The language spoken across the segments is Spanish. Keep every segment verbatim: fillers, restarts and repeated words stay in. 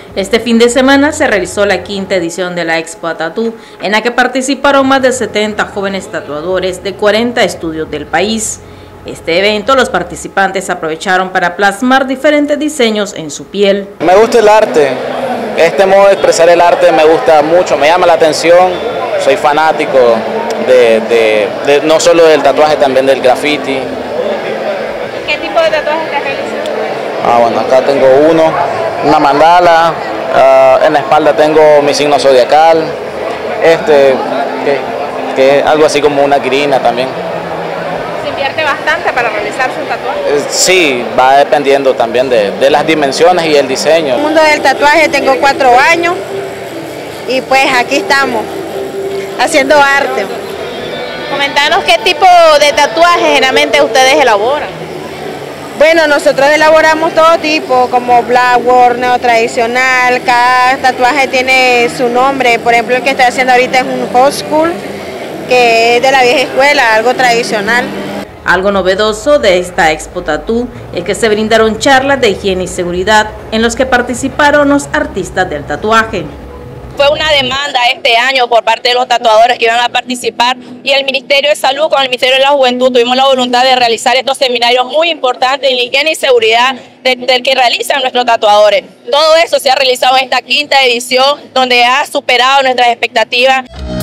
Este fin de semana se realizó la quinta edición de la Expo Tatú, en la que participaron más de setenta jóvenes tatuadores de cuarenta estudios del país. Este evento los participantes aprovecharon para plasmar diferentes diseños en su piel. Me gusta el arte, este modo de expresar el arte me gusta mucho, me llama la atención, soy fanático de, de, de no solo del tatuaje, también del graffiti. ¿Qué tipo de tatuajes te has realizado? Ah, bueno, acá tengo uno, una mandala, uh, en la espalda tengo mi signo zodiacal, este, que, que es algo así como una quirina también. ¿Se invierte bastante para realizarse un tatuaje? Eh, sí, va dependiendo también de, de las dimensiones y el diseño. En el mundo del tatuaje tengo cuatro años y pues aquí estamos, haciendo arte. Comentanos qué tipo de tatuajes generalmente ustedes elaboran. Bueno, nosotros elaboramos todo tipo, como blackboard, neotradicional, cada tatuaje tiene su nombre. Por ejemplo, el que estoy haciendo ahorita es un old school, que es de la vieja escuela, algo tradicional. Algo novedoso de esta Expo Tatú es que se brindaron charlas de higiene y seguridad en los que participaron los artistas del tatuaje. Fue una demanda este año por parte de los tatuadores que iban a participar y el Ministerio de Salud con el Ministerio de la Juventud tuvimos la voluntad de realizar estos seminarios muy importantes en higiene y seguridad del, del que realizan nuestros tatuadores. Todo eso se ha realizado en esta quinta edición donde ha superado nuestras expectativas.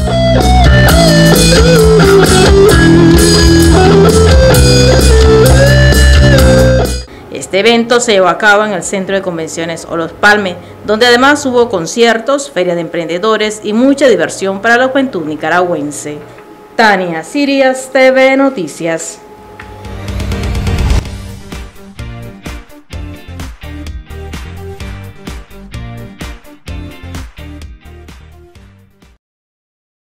Este evento se llevó a cabo en el Centro de Convenciones Olof Palme, donde además hubo conciertos, feria de emprendedores y mucha diversión para la juventud nicaragüense. Tania Sirias, T V Noticias.